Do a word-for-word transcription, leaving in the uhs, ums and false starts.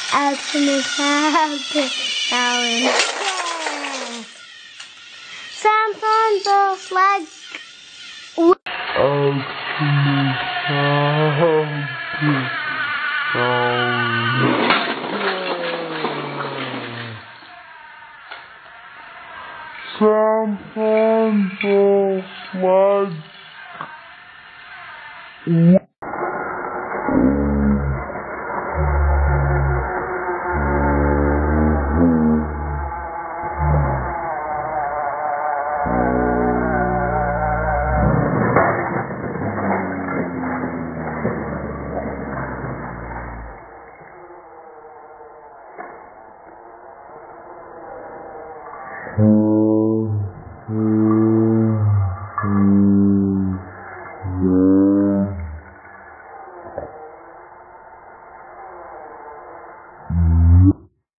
Alchemist happy Alan. Some fun both like Alchemist happy Alan. Some fun both like Hmm.